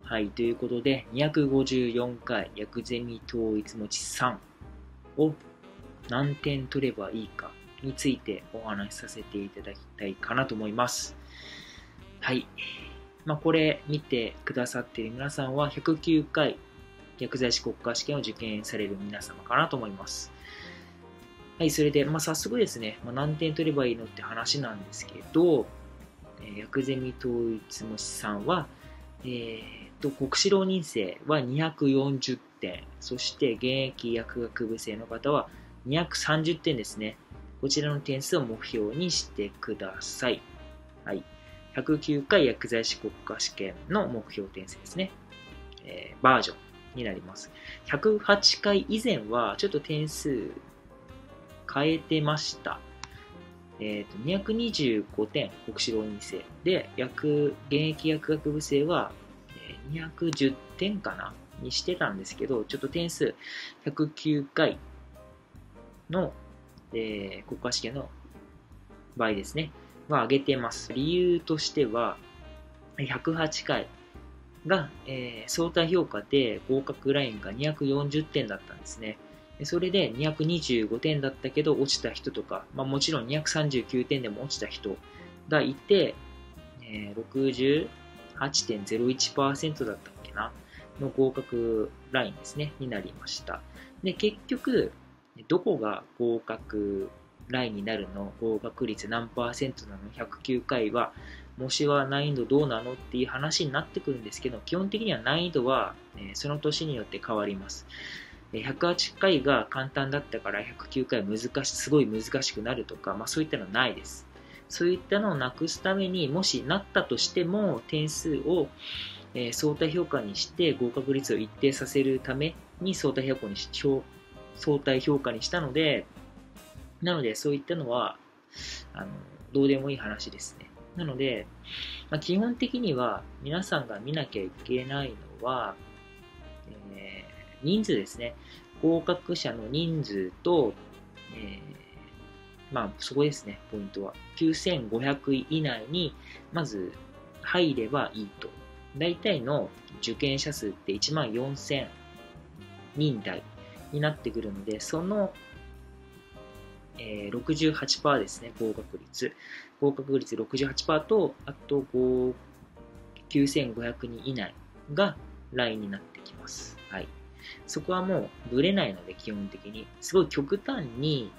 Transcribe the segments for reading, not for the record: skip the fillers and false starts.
はい、ということで、254回薬ゼミ統一持ち3を何点取ればいいかについてお話しさせていただきたいかなと思います。はい。これ見てくださっている皆さんは109回薬剤師国家試験を受験される皆様かなと思います。はい、それで、早速ですね、何点取ればいいのって話なんですけど、薬ゼミ統一模試3は、国試浪人生は240点、そして現役薬学部生の方は230点ですね。こちらの点数を目標にしてください。はい。109回薬剤師国家試験の目標点数ですね。バージョンになります。108回以前はちょっと点数変えてました。225点国試浪人生で、現役薬学部生は210点かなにしてたんですけど、ちょっと点数109回の、国家試験の場合ですね、は上げてます。理由としては、108回が、相対評価で合格ラインが240点だったんですね。それで225点だったけど落ちた人とか、もちろん239点でも落ちた人がいて、68.01% だったっけなの合格ラインですね、になりました。で、結局、どこが合格ラインになるの、合格率何%なの、109回は、模試は難易度どうなのっていう話になってくるんですけど、基本的には難易度はその年によって変わります。108回が簡単だったから109回すごい難しくなるとか、そういったのはないです。そういったのをなくすために、もしなったとしても点数を相対評価にして合格率を一定させるために相対評価にしたので、そういったのはどうでもいい話ですね。なので、基本的には皆さんが見なきゃいけないのは、人数ですね。合格者の人数と、そこですね、ポイントは。9500位以内に、まず入ればいいと。大体の受験者数って14000人台になってくるので、その、68% ですね、合格率。合格率 68% と、あと9500人以内がラインになってきます。はい。そこはもうぶれないので、基本的に。すごい極端に、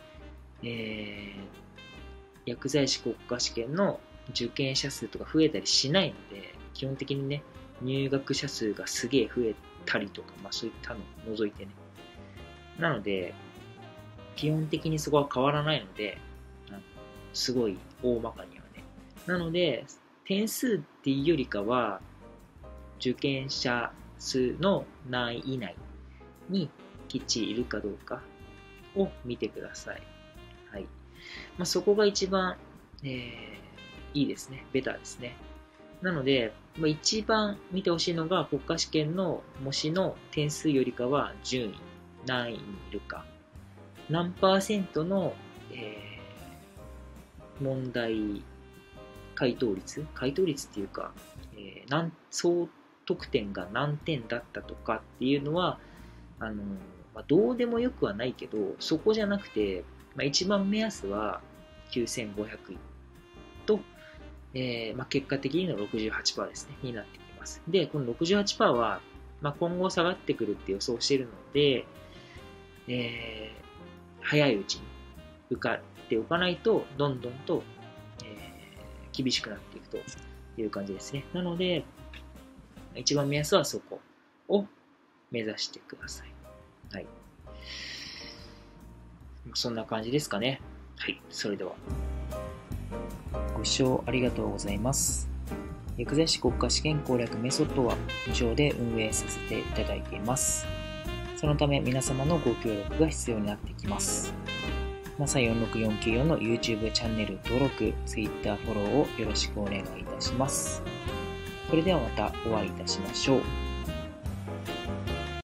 薬剤師国家試験の受験者数とか増えたりしないので、基本的にね、入学者数がすげえ増えたりとか、そういったのを除いてね。なので、基本的にそこは変わらないので、すごい大まかにはね。なので、点数っていうよりかは、受験者数の何位以内にきっちりいるかどうかを見てください。はい。そこが一番、いいですね。ベターですね。なので、一番見てほしいのが国家試験の模試の点数よりかは順位、何位にいるか、何%の、問題回答率っていうか、総得点が何点だったとかっていうのはどうでもよくはないけど、そこじゃなくて、一番目安は9500位と、結果的にの 68% ですね、になってきます。で、この 68% は、今後下がってくるって予想しているので、早いうちに受かっておかないと、どんどんと、厳しくなっていくという感じですね。なので、一番目安はそこを目指してください。はい。そんな感じですかね。はい。それでは。ご視聴ありがとうございます。薬剤師国家試験攻略メソッドは無償で運営させていただいています。そのため皆様のご協力が必要になってきます。NASA46494 の YouTube チャンネル登録、Twitter フォローをよろしくお願いいたします。それではまたお会いいたしましょう。